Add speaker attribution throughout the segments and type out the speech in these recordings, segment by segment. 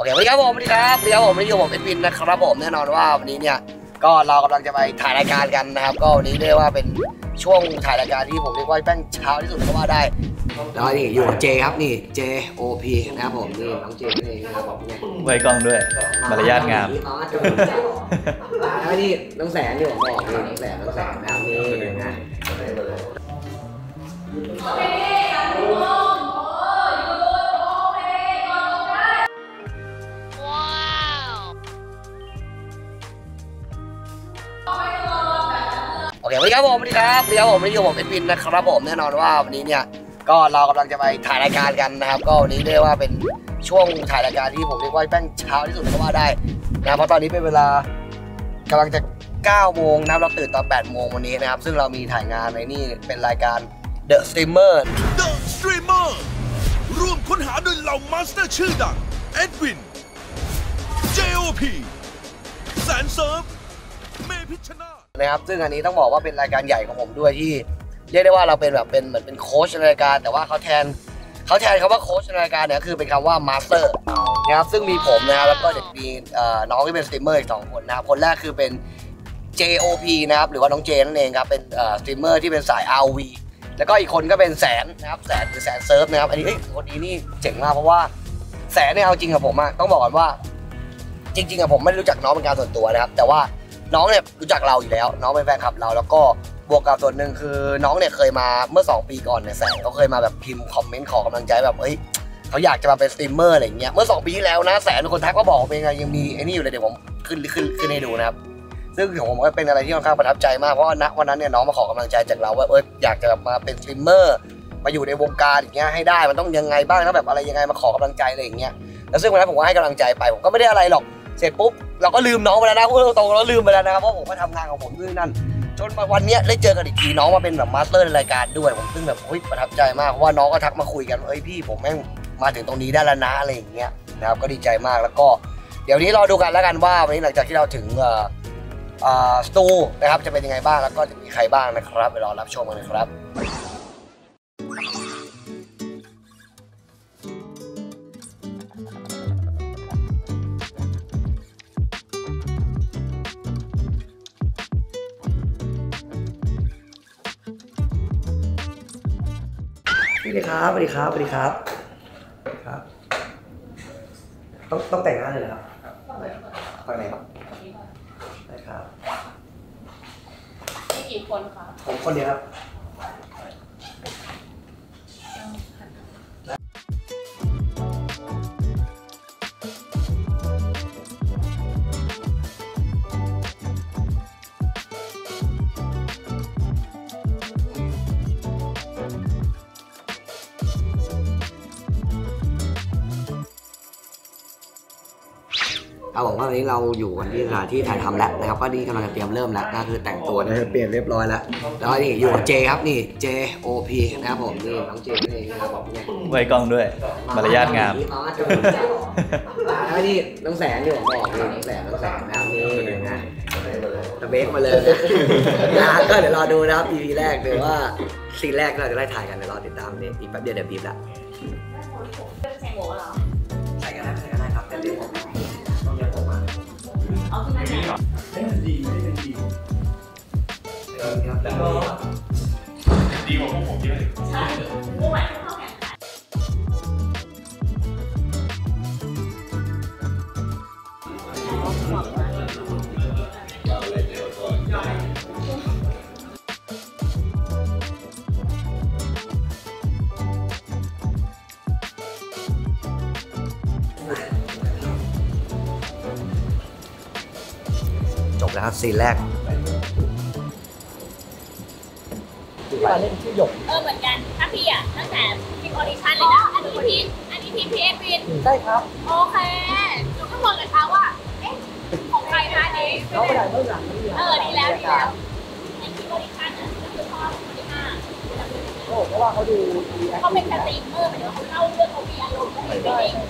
Speaker 1: เคสวัสดีครับผมสวัสดีครับวันนี้อยู่ผมเป็นวินนะครับผมแน่นอนว่าวันนี้เนี่ยก็เรากำลังจะไปถ่ายรายการกันนะครับก็วันนี้เรียกว่าเป็นช่วงถ่ายรายการที่ผมเรียกว่าแป้งเช้าที่สุดก็ว่าได้แล้วนี่อยู่กับเจครับนี่ JOP นะครับผมนี่น้องเจนี่นะครับผมเนี่ย
Speaker 2: ไว้กล้องด้วยมารยาทงาม
Speaker 1: แล้วนี่น้องแสนที่ผมบอกนี่น้องแสนนะครับนี่นะโอเคสวัสดีครับผมสวัสดีครับวันนี้อยู่ผมเป็นวินนะครับผมแน่นอนว่าวันนี้เนี่ยก็เรากำลังจะไปถ่ายรายการกันนะครับก็วันนี้เรียกว่าเป็นช่วงถ่ายรายการที่ผมเรียกว่าแป้งเช้าที่สุดก็ว่าได้นะเพราะตอนนี้เป็นเวลากำลังจะ9 โมงนะครับเราตื่นตอน8 โมงวันนี้นะครับซึ่งเรามีถ่ายงานในนี่เป็นรายการ The Streamer
Speaker 3: ร่วมค้นหาโดยเหล่ามาสเตอร์ชื่อดังเอ็ดวิน JOP แสนเซิร์ฟเมพิชนา
Speaker 1: นะครับซึ่งอันนี้ต้องบอกว่าเป็นรายการใหญ่ของผมด้วยที่เรียกได้ว่าเราเป็นแบบเป็นเหมือนเป็นโค้ชในรายการแต่ว่าเขาแทนคำว่าโค้ชในรายการเนี่ยคือเป็นคำว่ามาสเตอร์นะครับซึ่งมีผมนะครับแล้วก็เด็กมีน้องที่เป็นสตรีมเมอร์อีก2 คนนะครับคนแรกคือเป็น JOP นะครับหรือว่าน้องเจนั่นเองครับเป็นสตรีมเมอร์ที่เป็นสาย RV แล้วก็อีกคนก็เป็นแสนนะครับแสนหรือแสนเซิร์ฟนะครับอันนี้คนนี้นี่เจ๋งมากเพราะว่าแสนเนี่ยเอาจริงกับผมอะต้องบอกก่อนว่าจริงๆผมไม่ได้รู้จักน้องเป็นการส่วนตัวนะครับแต่ว่าน้องเนี่ยรู้จักเราอยู่แล้วน้องเป็นแฟนคลับเราแล้วก็บวกกับส่วนหนึ่งคือน้องเนี่ยเคยมาเมื่อ2 ปีก่อนเนี่ยแสนเขาเคยมาแบบพิมพ์คอมเมนต์ขอกำลังใจแบบเฮ้ยเขาอยากจะมาเป็นสตรีมเมอร์อะไรเงี้ยเมื่อ2 ปีที่แล้วนะแสนเป็นคนทักมาบอกเป็นไงยังมีไอ้นี่อยู่เลยเดี๋ยวผมขึ้นให้ดูนะครับซึ่งของผมก็เป็นอะไรที่ค่อนข้างประทับใจมากเพราะว่าณวันนั้นเนี่ยน้องมาขอกำลังใจจากเราว่าอยากจะมาเป็นสตรีมเมอร์มาอยู่ในวงการอย่างเงี้ยให้ได้มันต้องยังไงบ้างแล้วแบบอะไรยังไงมาขอกำลังใจอะไรอย่างเงี้ยแล้วซึ่งวันนั้นผมก็ให้กำลังใจไปผมก็ไม่ได้อะไรหรอกเสร็จปุ๊บเราก็ลืมน้องไปแล้วนะพูดตรงๆเราลืมไปแล้วนะครับเพราะผมก็ทำงานของผมด้วยนั่นจนมาวันนี้ได้เจอกันอีกทีน้องมาเป็นแบบมาสเตอร์ในรายการด้วยผมซึ่งแบบประทับใจมากเพราะว่าน้องก็ทักมาคุยกันพี่ผมแม่งมาถึงตรงนี้ได้แล้วนะอะไรอย่างเงี้ยนะครับก็ดีใจมากแล้วก็เดี๋ยวนี้รอดูกันแล้วกันว่าวันนี้หลังจากที่เราถึงสตูนะครับจะเป็นยังไงบ้างแล้วก็จะมีใครบ้างนะครับไปรอรับชมกันเลยครับสวัสดีครับต้องแต่งหน้าเลยครับไปไหนครับได้ครับ
Speaker 4: มีกี่คนคะ
Speaker 1: ผมคนเดียวครับเอาบอกว่าวันนี้เราอยู่กันที่สถานที่ถ่ายทำแล้วนะครับก็นี่กำลังจะเตรียมเริ่มแล้วก็คือแต่งตัวนะครับเปลี่ยนเรียบร้อยแล้วแล้วนี่อยู่กับเจครับนี่ JOP นะครับผมนี่น้องเจนี่นะครับผมเนี่ย
Speaker 2: ไว้กล้องด้วยมารยาทงาม
Speaker 1: แล้วนี่น้องแสนที่ผมบอกนี่น้องแสนนะครับนี่นะตะเบกมาเลยนะก็เดี๋ยวรอดูนะครับ EP แรกหรือว่าซีนแรกเราจะได้ถ่ายกันเดี๋ยวรอติดตามเนี่ยอีกแป๊บเดียวเดี๋ยวบีบละ
Speaker 4: ใส่หมวกเหรอ
Speaker 1: ใส่กันได้ครับแต่เดี๋ยวผม
Speaker 4: เอาขึ้นมา
Speaker 3: ได้ดีไม่ได้ดี
Speaker 1: ครับแล้วก็
Speaker 3: ดีกว่าพวกผมเยอะเลย
Speaker 4: ใช่พวกใหม่เข้าแข่ง
Speaker 1: จบแล้วครับซีนแรกมาเล่นที่หยก
Speaker 4: เหมือนกันถ้าพี่อ่ะตั้งแต่ทีมออดิชั่นเลยนะอันนี้ทีมพีเอฟวิน
Speaker 1: ใช่ครับ
Speaker 4: โอเคหนูก็มองกับเขาว่าเอ๊ะของใครนะนี้
Speaker 1: น้องไปได้เมื่อไหร่
Speaker 4: ดีแล้วในทีมออดิชั่นอ่ะก็คือพ่อคนที่5
Speaker 1: เพราะว่าเขาดู
Speaker 4: เขาเป็นสตรีมเมอร์เหมือนเขาเล่าเรื่องเขามีอารมณ์เขามีฟีลลิ่ง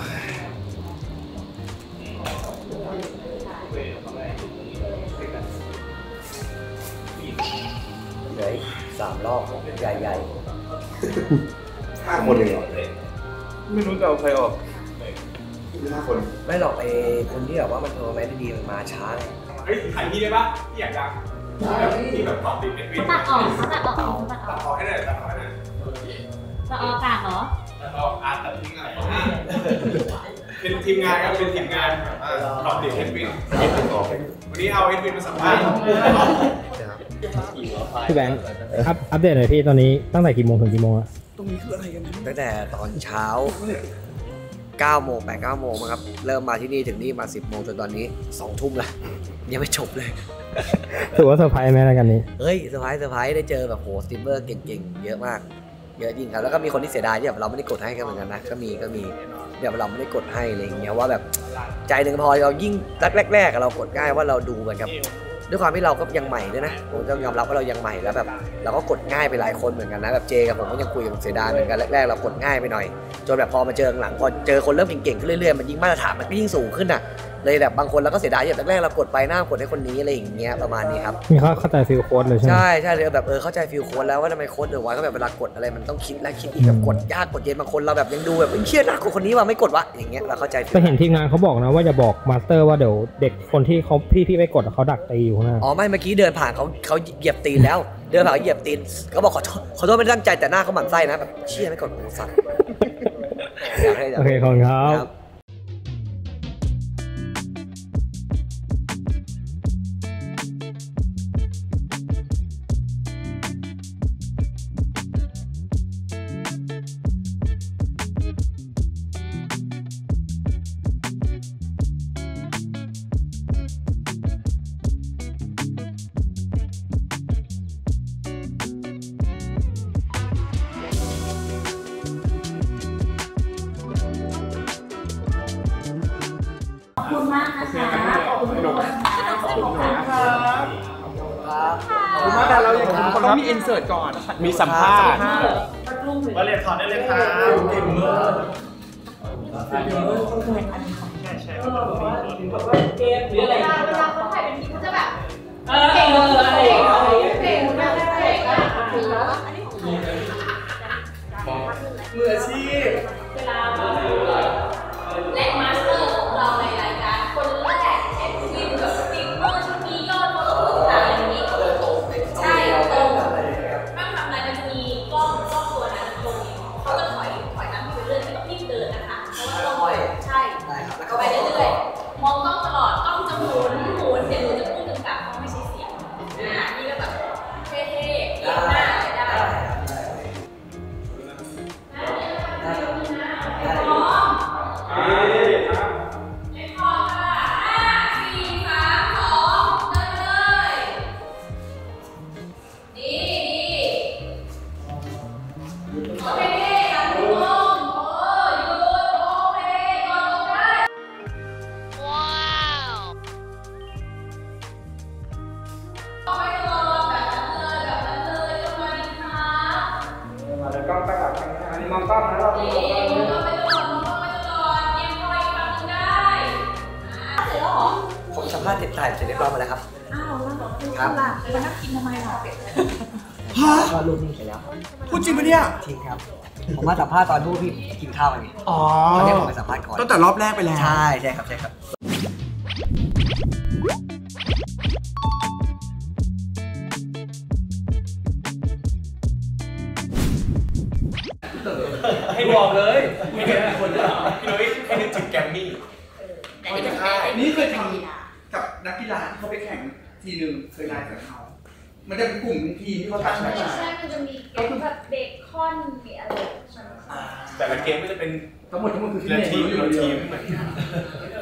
Speaker 1: เลย3 รอบใหญ่
Speaker 3: 5 คนเลยเหรอไม่รู้จะเอาใครออก
Speaker 5: 5 คน
Speaker 1: ไม่หรอกไอ้คนที่แบบว่ามันโทรแมนดีมันมาช้าเลย
Speaker 5: เฮ้ยถ่ายพี่ได้ปะพี่อยากดังที่แบบตอบติดเป็นวิน
Speaker 4: ตัดออกเขาตัดออกเขาตัดอ
Speaker 5: ตั
Speaker 4: อ
Speaker 5: ด
Speaker 4: ก
Speaker 5: ออกให้หน่อยตัดออกให้หน่อย
Speaker 4: จะออกอากาศเหรอ
Speaker 5: ตัดออกตัดทิ้งอะไรเป็นทีมงานครับเป็นทีมงานตอบติดเอ็ดวินวันนี้เอาเอ็ดวินมาสัมภาษณ์
Speaker 6: พี่แบงค์อัปเดตหน่อยพี่ตอนนี้ตั้งแต่กี่โมงถึงกี่โมงอะ
Speaker 1: ตั้งแต่ตอนเช้า9 โมง8-9 โมงครับเริ่มมาที่นี่ถึงนี่มา10 โมงจนตอนนี้2 ทุ่มละยังไม่จบเลย
Speaker 6: ถือว่าเซอร์ไพรส์ไหมรายการนี้
Speaker 1: เฮ้ยเซอร์ไพรส์ได้เจอแบบโหสตรีมเมอร์เก่งๆเยอะมากเยอะจริงครับแล้วก็มีคนที่เสียดายที่แบบเราไม่ได้กดให้กันเหมือนกันนะก็มีแบบเราไม่ได้กดให้อะไรอย่างเงี้ยว่าแบบใจหนึ่งพอเรายิ่งแรกๆเรากดง่ายว่าเราดูเหมือนกับด้วยความที่เราก็ยังใหม่ด้วยนะผมต้องยอมรับว่าเรายังใหม่แล้วแบบเราก็กดง่ายไปหลายคนเหมือนกันนะแบบเจกับผมก็ยังคุยกับเสียดายเหมือนกันแรกๆเรากดง่ายไปหน่อยจนแบบพอมาเจอหลังพอเจอคนเริ่มเก่งๆขึ้นเรื่อยๆมันยิ่งมาตรฐานมันก็ยิ่งสูงขึ้นอ่ะเลยแบบบางคนเราก็เสียดายแบบแรกๆเรากดไปหน้ากดให้คนนี้อะไรอย่างเงี้ยประมาณนี้ครับ
Speaker 6: มีเข้าใจฟิลโค้ดเลยใช่ไหม
Speaker 1: ใช่เลยแบบเข้าใจฟิลโค้ดแล้วว่าทำไมโค้ดเดอะไว้ก็แบบเวลากดอะไรมันต้องคิดและคิดอีกแบบกดยากกดเย็นบางคนเราแบบยังดูแบบเครียดนะคนนี้ว่าไม่กดวะอย่างเงี้ยเราเข้าใจ
Speaker 6: แต่เห็นทีมงานเขาบอกนะว่าอย่าบอกมาสเตอร์ว่าเดี๋ยวเด็กคนที่เขาพี่ไม่กดเขาดักตีอยู่ข้างหน้า
Speaker 1: อ๋อไม่เมื่อกี้เดินผ่านเขาเหยียบตีนแล้วเดินผ่านเขาเหยียบตีนเขาบอกขอโทษไม่ได้ตั้งใจแต่หน้าเขาหมั่นไส้นะแบบเชี่ยไม่กดโอ้สัตว์
Speaker 6: โอเคขอบคุณครับ
Speaker 4: ขอบคุณมากนะคะขอบคุณทุกคนค่ะขอบคุณค่ะ
Speaker 7: ผมว่าแต่เราอย่างคนต้องมีอินเสิร์ตก่อน มีสัมภาษณ์
Speaker 5: มาเรียนถอดได้เลยครับเกมเมอร์
Speaker 4: เกมหรืออะไรเวลาเขาถ่ายเป็นทีมเขาจะแบบเก่งเก่งมากเก่งมากอันนี้ของมืออาชีพเวลาและมาสเตอร์ของเราในรายการคนแรกเอฟซีแบบสตรีมเมอร์ที่มียอดฟอลโล่ต่างอย่างนี้ใช่ตรงไม่ทำอะไรมันจะมีกล้องตัวนั้นตรงนี้เขาจะถอยน้ำไปเรื่อยไม่ต้องรีบเดินนะคะเพราะว่าต้องใช่แล้วก็ไปเรื่อยๆมองกล้องตลอดกล้องจะหมุนเดี๋ยวหนูจะพูดถึงกับเขาไม่ใช่เสียงนี่ก็แบบเท่ๆเรียบหน้าได้พร้อมเล่นพร้อมค่ะ5 4 3 2เดินเลยดีโอเคจับมือลงหยุดโอเคกดลงได้เอาไว้ตลอดแบบนั้นเลยก็มาดีครับ
Speaker 7: มาเลยกล้องตั้งหลักอันนี้มองกล้องนะเรา
Speaker 4: ดีมึงก็ไปตลอดเตรียมคอยฟังมึงได้เสร็จแล้วเหรอ
Speaker 1: ผมสัมภาษณ์ถ่ายเสร็จเรียบร้อยหมดแล้วครับ
Speaker 4: อ้าวแล้วครับล่ะไปนั่งกินทำไมหรอ
Speaker 1: ก็รูปนี้เสร็จแล้ว
Speaker 5: พูดจริงปะเนี่ย
Speaker 1: จริงครับผมมาสัมภาษณ์ตอนที่พี่กินข้าวกันนี่
Speaker 5: อ๋อ
Speaker 1: ตอนนี้ผมไปสัมภาษณ์ก่อน
Speaker 5: ตั้งแต่รอบแรกไปแล้ว
Speaker 1: ใช่ครับ
Speaker 5: ให้บอกเลยไม่เห็นคนเลยพี่นุ้ยให้นึกถึงแกมมี่ไม่จะฆ่านี่เคยทำกับนักกีฬาที่เขาไปแข่งทีนึงเคยไลน์กับเขามันจะเป็นกลุ่มทีมที่เขาตัดใช่ไหม
Speaker 4: ใช่มันจะมีเกมแบบเบคอนมีอะไรใช่ไหม
Speaker 5: แต่ละเกมก็จะเป็น
Speaker 7: ทั้งหมดคือ
Speaker 5: ทีละทีมเหมือนกัน